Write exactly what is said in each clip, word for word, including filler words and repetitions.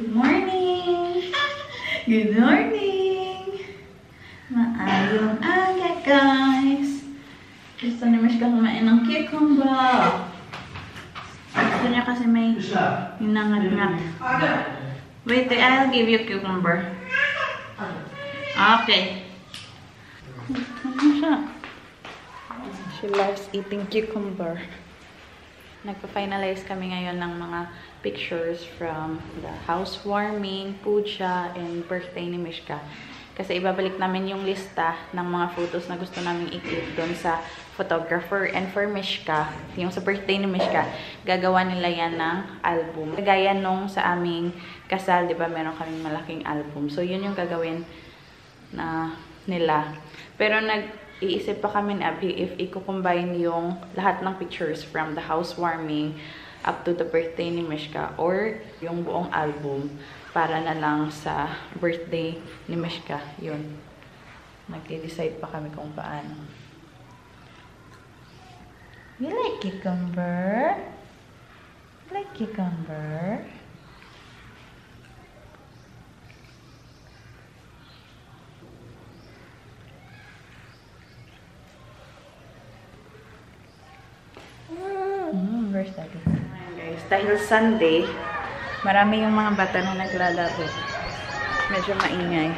Good morning! Good morning! Maayong aga, guys! Gusto ni Mish ka kumain ng cucumber. Gusto niya kasi may hinangat-ngat. Wait, I'll give you cucumber. Okay. Ano siya? She loves eating cucumber. Nagpa-finalize kami ngayon ng mga pictures from the housewarming, puja, and birthday ni Mishka. Kasi ibabalik namin yung lista ng mga photos na gusto namin i-clip doon sa photographer. And for Mishka, yung sa birthday ni Mishka, gagawa nila yan ng album. Gaya nung sa aming kasal, di ba, meron kaming malaking album. So, yun yung gagawin na nila. Pero nag-iisip pa kami na if i-combine yung lahat ng pictures from the housewarming up to the birthday ni Mishka or yung buong album para na lang sa birthday ni Mishka. Yun. Nag-decide pa kami kung paano. You like cucumber? You like cucumber? Mm, where's that? Ayan guys, dahil Sunday, marami yung mga bata na naglalaro. Medyo maingay.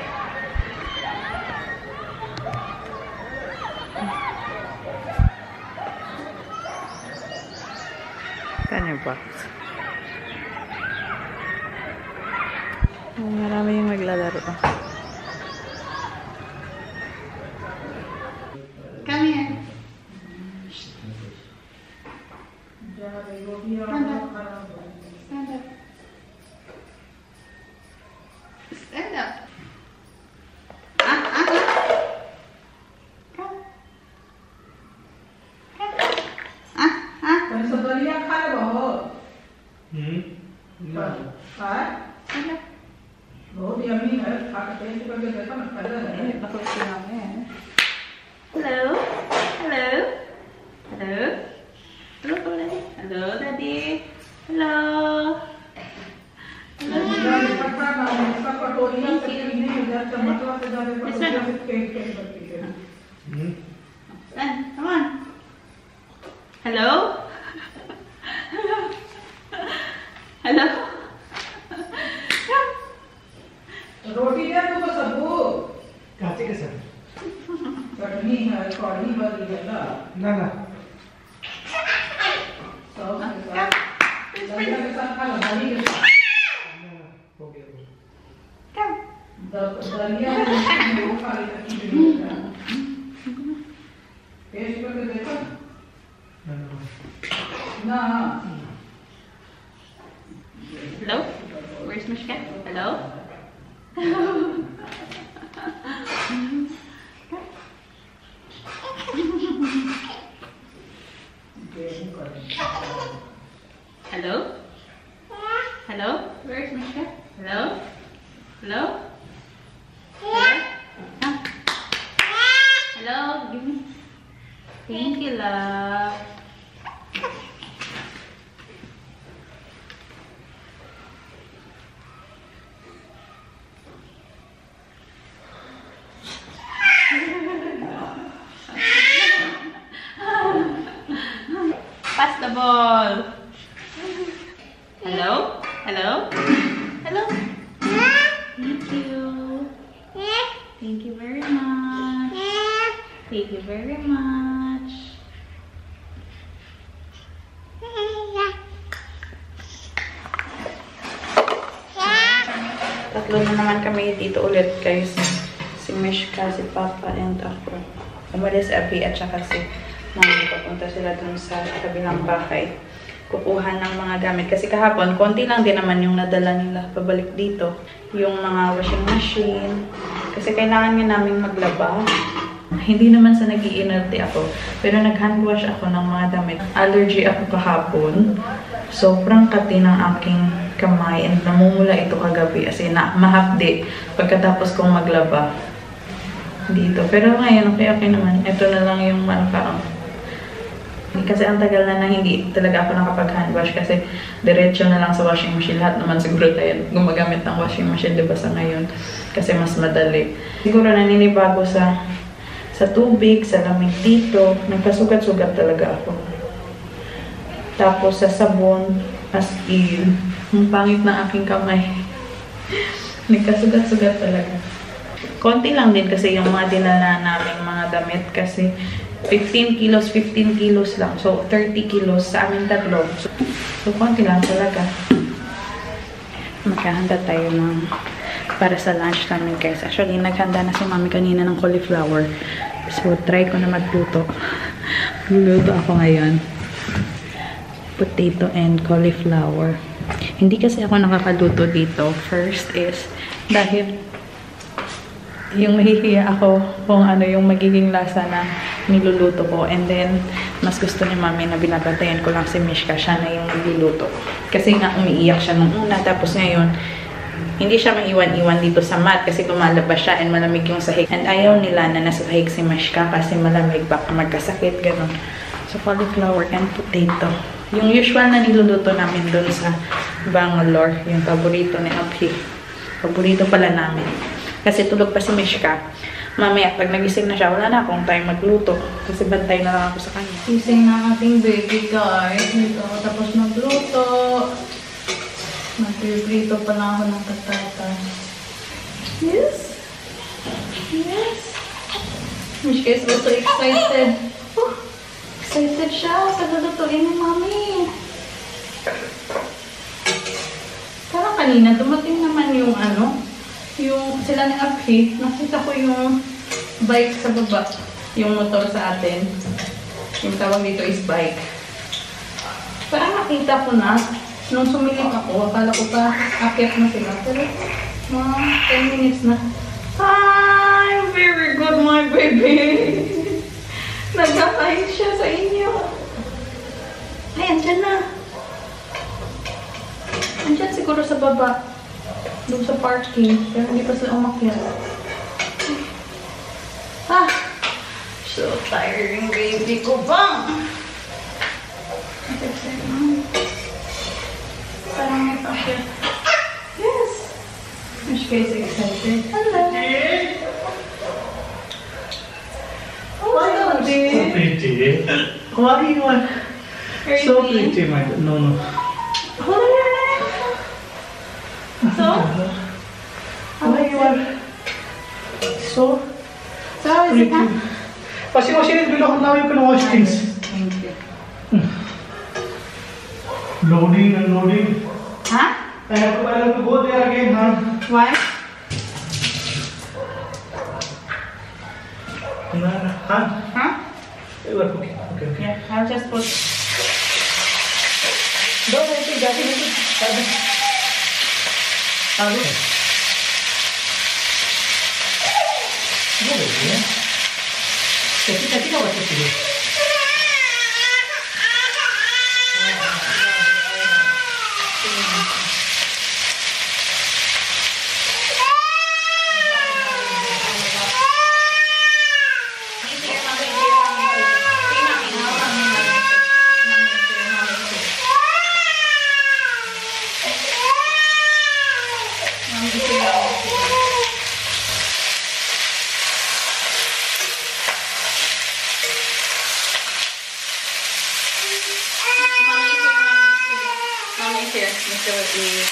Kanya box. Oh, marami yung maglalaro. Come here. Stand up. Stand up. Stand up. Ah, ah, ah. Come. Come. Ah, ah. Kung sa baliya ka na ba ho? Hmm? Ha? Ano? बहुत yummy है खा के टेस्ट करके देखो ना पहले Eh, bakit sinabi eh? Hello? Hello? Hello? Hello, Daddy? Hello, Daddy? Hello? जाने पता ना उसका कटोरिया से नहीं हो जाता मतलब से जाने कटोरिया से केक केक करती है Hmm? Stand, come on. Hello? Hello? Hello? रोटी है तो सबू काचे के सर चटनी है कढ़ी वाली है ना ना ना सब के साथ दलिया के साथ खा लो दही के साथ ना ना हो गया हो गया। Come. दलिया में वो खा लेते हैं टेस्ट करके देखो ना ना ना Hello? Where's Mishka? Hello? Hello? Hello? Where's Mishka? Hello? Hello? Hello? Ah. Hello? Give me. Thank you, love. Pass the ball. Hello? Hello? Hello? Thank you. Thank you very much. Thank you very much. Tatlo na naman kami dito ulit, guys. Si Mishka, si Papa, and ako. Umalis Abby at saka si Mami. Papunta sila dun sa kabilang bahay. Kukuha ng mga gamit. Kasi kahapon, konti lang din naman yung nadala nila pabalik dito. Yung mga washing machine. Kasi kailangan nga namin maglaba. Hindi naman sa nag-iinerte ako. Pero nag-hand wash ako ng mga damit. Allergy ako kahapon. Sobrang kati ng aking kamay. And namumula ito kagabi. As in, na, mahapdi. Pagkatapos kong maglaba. Dito. Pero ngayon, okay, okay naman. Ito na lang yung ano parang Kasi ang tagal na na hindi talaga ako nakapag-hand wash kasi diretso na lang sa washing machine. Lahat naman siguro tayo gumagamit ng washing machine, diba, sa ngayon. Kasi mas madali. Siguro naninibago sa sa tubig, sa lamig dito. Nagpasugat-sugat talaga ako. Tapos sa sabon, as in, ang pangit na aking kamay. Nagkasugat-sugat talaga. Konti lang din kasi yung mga dinala namin mga damit kasi fifteen kilos, fifteen kilos lang. So, thirty kilos sa aming tatlo. So, so konti lang talaga. Maghahanda tayo ng para sa lunch namin guys. Actually, naghanda na si mami kanina ng cauliflower. So, try ko na magluto. Luluto ako ngayon. Potato and cauliflower. Hindi kasi ako nakakaluto dito. First is, dahil yung mahihiya ako kung ano yung magiging lasa na niluluto ko. And then, mas gusto ni mami na binabantayan ko lang si Mishka. Siya na yung nagluluto. Kasi nga, umiiyak siya nung una. Tapos ngayon, hindi siya maiwan-iwan dito sa mat kasi lumalabas siya and malamig yung sahig. And ayaw nila na nasa sahig si Mishka kasi malamig, baka magkasakit, ganun. So, cauliflower and potato. Yung usual na niluluto namin doon sa Bangalore, yung paborito ni Abhi. Paborito pala namin. Kasi tulog pa si Mishka. Mamaya, pag nagising na siya, wala na akong time magluto. Kasi bantay na lang ako sa kanya. Gising na ating baby guys. Dito, tapos magluto. Magluto pa lang ako ng patata. Yes? Yes? Mishka is also excited. Oh, excited siya sa lulutuin ni mami. Parang kanina, dumating naman yung ano, yung sila ni Abhi, nakita ko yung bike sa baba, yung motor sa atin. Yung tawag dito is bike. Parang nakita ko na, nung sumilip ako, akala ko pa akyat na sila. Pero mga ten minutes na. Hi! Very good, my baby! Nagkakain siya sa inyo. Ay, andyan na. Andyan siguro sa baba. Doon sa parking. Pero hindi pa sila umakyat. Ah! So tiring, baby ko bang! Parang may pakyat. Yes! Mishka is excited. Hello! So pretty. Why you are so pretty, my God. No, no. Hold on. So? Why you are so So, is pretty? it huh? Washing machine is below. Now you can wash things. Thank you. Loading and loading. Huh? I have to, I have to go there again, huh? Why? Huh? Huh? Okay, okay, okay. Yeah, I'll just put... Don't I think that is it. Okay. Go baby. Kasi kasi ka what's it? Here, Mister Whitley.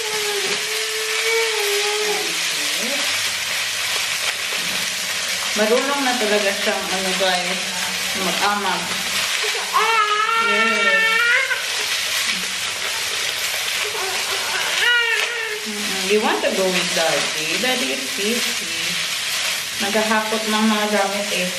Marunong na talaga siyang ano guys, mag-amag. Yes. Mm-hmm. You want to go with Daddy? Daddy is busy. Naghahakot ng mga gamit eh.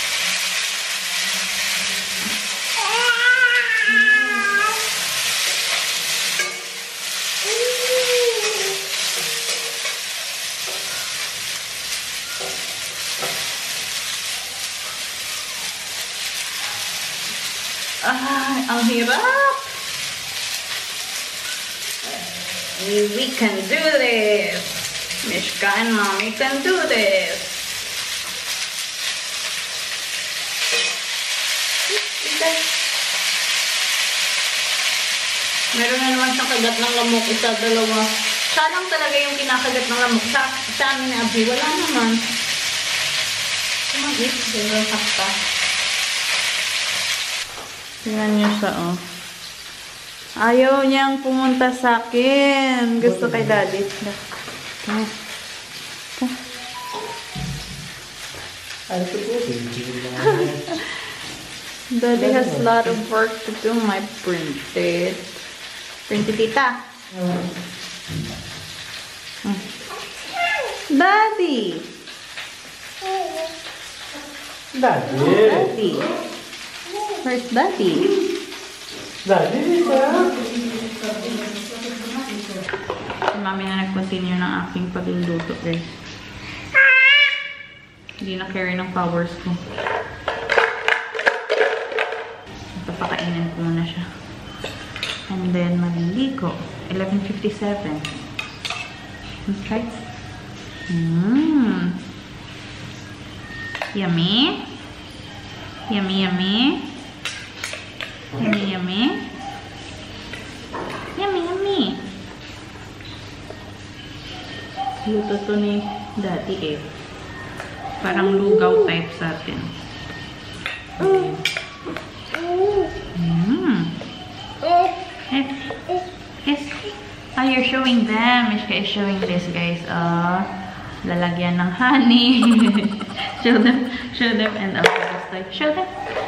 Ay, ang hirap. We can do this. Mishka and Mommy can do this. Meron na naman siyang kagat ng lamok. Isa, dalawa. Siya lang talaga yung kinakagat ng lamok. Sa, sa amin ni Abby, wala naman. Kumagit. Dalawa sakta. Tingnan niyo siya, oh. Ayaw niyang pumunta sa akin. Gusto kay Daddy. Okay. Daddy has a lot of work to do. My printed. Printed tita. Hmm. Daddy. Daddy. Daddy. Where's Daddy? Daddy, dito. Si Mami na nag-continue ng aking pagluluto, guys. Hindi na carry ng powers ko. Papakainin ko muna siya. And then, maliligo. eleven fifty-seven. Okay. Mmm. Yummy. Yummy, yummy. Yummy, yummy. Yummy, yummy. Luto to ni Daddy eh. Parang lugaw type sa atin. Okay. Mm. Yes. Yes. Oh, you're showing them. Mishka is showing this, guys. Oh, lalagyan ng honey. Show them. Show them. And also just like, show them.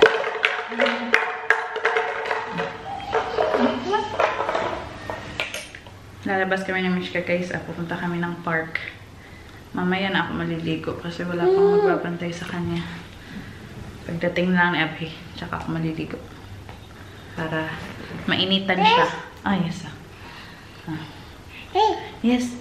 Lalabas kami ng Mishka, guys. Ah, pupunta kami ng park. Mamaya na ako maliligo kasi wala pang magbabantay sa kanya. Pagdating lang ni Abby, tsaka ako maliligo. Para mainitan siya. Ah, yes. Ah. Yes.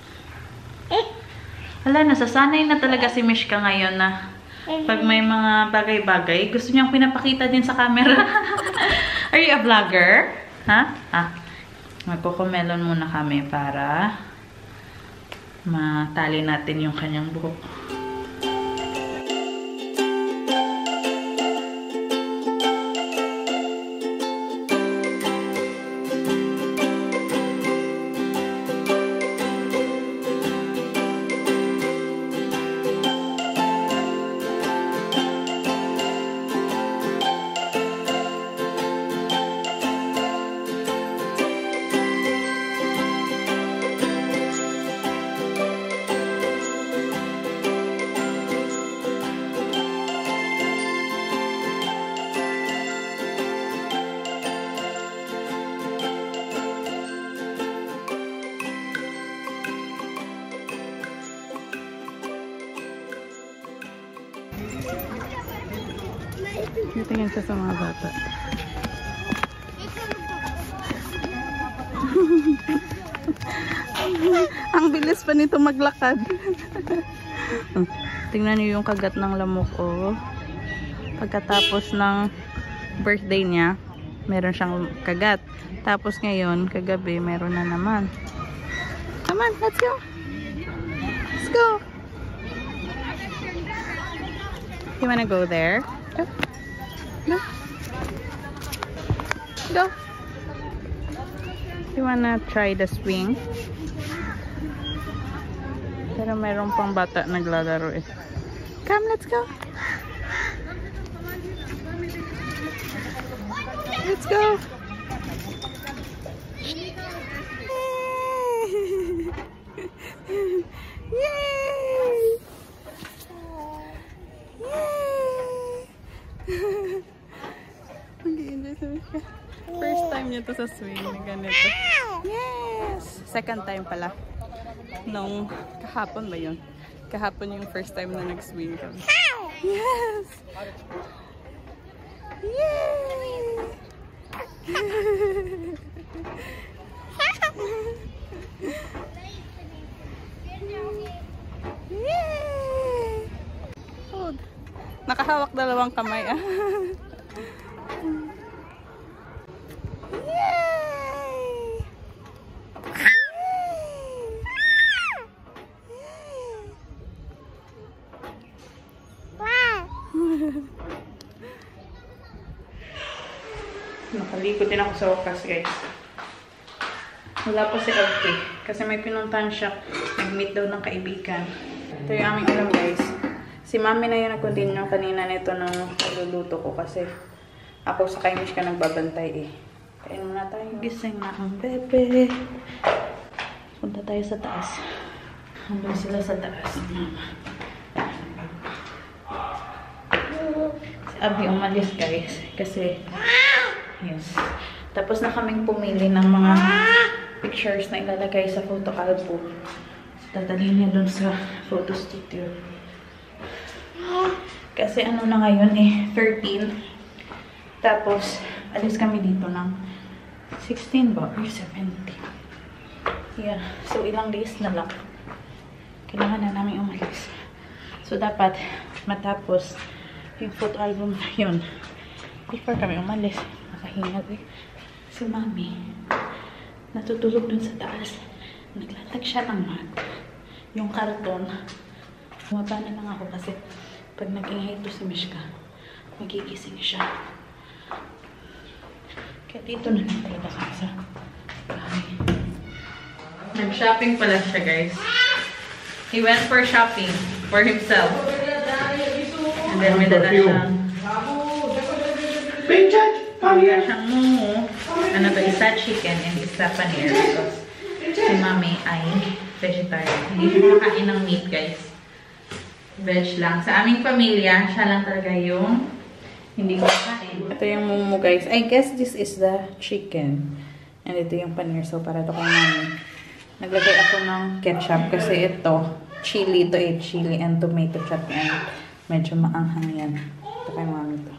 Wala, nasasanay na talaga si Mishka ngayon na pag may mga bagay-bagay, gusto niyang pinapakita din sa camera. Are you a vlogger? Ha? Ah. Magkukumelon muna kami para matali natin yung kanyang buhok. Tingin siya sa mga bata. Ang bilis pa nito maglakad. Tingnan niyo yung kagat ng lamok, oh. Pagkatapos ng birthday niya, meron siyang kagat. Tapos ngayon, kagabi, meron na naman. Come on, let's go. Let's go. You wanna go there? Go. Go. Go. You wanna try the swing? Pero mayroon pang bata naglalaro eh. Come, let's go. Let's go. Yay! Nag-i-enjoy sa Mishka. First time niya to sa swing na ganito. Yes! Second time pala. Nung kahapon ba yun? Kahapon yung first time na nag-swing kami. Yes! Yay! Yay! Oh, nakahawak dalawang kamay ah. Yay! Nakalikot din ako sa wakas, guys. Wala pa si Alfie. Kasi may pinuntahan siya. Nag-meet daw ng kaibigan. Ito yung aming alam guys. Si mami na yung nag-continue kanina nito ng pagluluto ko. Kasi ako sa kay Mishka nagbabantay eh. Kain muna tayo. Gising na ang bebe. Punta tayo sa taas. Hanggang sila sa taas. Si Abby umalis guys. Kasi yes. Tapos na kaming pumili ng mga pictures na ilalagay sa photo album. Dadalhin niya dun sa photo studio. Kasi ano na ngayon eh, thirteen. Tapos, alis kami dito ng sixteen ba? Or seventeen. Yeah. So, ilang days na lang. Kailangan na namin umalis. So, dapat matapos yung photo album na yun. Before kami umalis. Nakahinga eh. Si mami, natutulog dun sa taas. Naglatag siya ng mat. Yung karton. Bumaba na lang ako kasi pag nag-ingay ito si Mishka, magigising siya. Kaya dito na lang talaga kami sa bahay. Nag-shopping pala siya guys. He went for shopping for himself. And then may dala siyang Pamaya siyang mumu. Ano to, isa chicken and isa paneer. Because si mami ay vegetarian. Hindi siya makain ng meat, guys. Veg lang. Sa aming pamilya, siya lang talaga yung hindi ko makain. Ito yung mumu, guys. I guess this is the chicken. And ito yung paneer. So, para ito kay mami. Naglagay ako ng ketchup kasi ito, chili. Ito eh, chili and tomato chutney. And medyo maanghang yan. Ito kay mami to.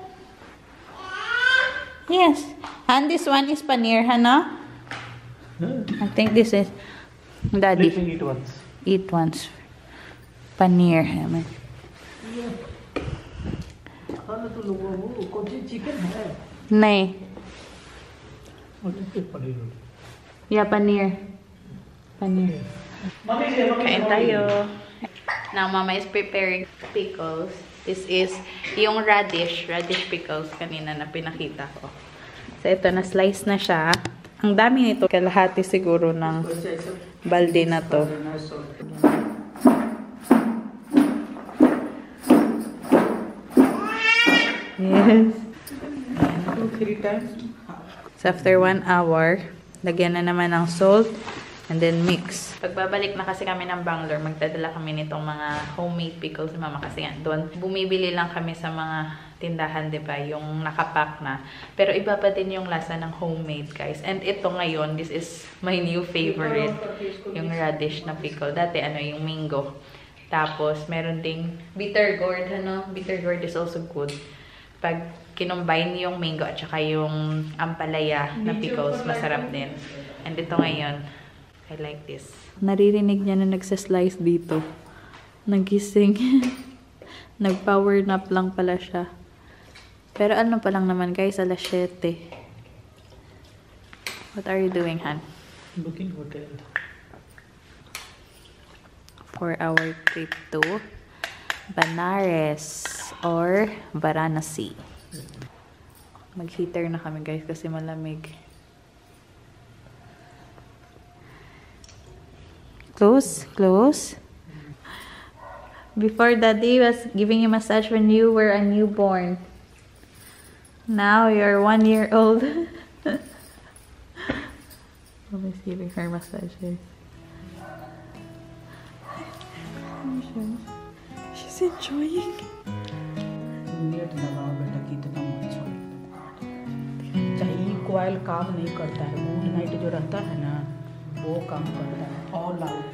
Yes. And this one is paneer, Hana? No. I think this is Daddy. Let me eat once. Eat once. Paneer. Amen. Nay. What is it, paneer? Yeah, paneer. Paneer. Kain tayo. Now, Mama is preparing pickles. This is yung radish. Radish pickles kanina na pinakita ko. So, ito, na-slice na siya. Ang dami nito. Kalahati siguro ng balde na to. Yes. So, after one hour, lagyan na naman ng salt. And then mix. Pagbabalik na kasi kami ng Bangalore, magdadala kami nitong mga homemade pickles ni Mama kasi yan. Doon, bumibili lang kami sa mga tindahan, di ba? Yung nakapack na. Pero iba pa din yung lasa ng homemade, guys. And ito ngayon, this is my new favorite. Yung radish na pickle. Dati, ano, yung mango. Tapos, meron ding bitter gourd, ano? Bitter gourd is also good. Pag kinumbine yung mango at saka yung ampalaya na pickles, masarap din. And ito ngayon, I like this. Naririnig niya na nagsaslice dito. Nagising. Nag-power nap lang pala siya. Pero ano pa lang naman guys, alas siyete. What are you doing, Han? Booking hotel. For our trip to Banaras or Varanasi. Mag-heater na kami guys kasi malamig. Close, close. Before Daddy was giving you a massage when you were a newborn. Now you're one year old. Always giving her massages. She's enjoying. कोयल काम नहीं करता है, mood night जो रहता है ना वो काम करता है, ऑल आउट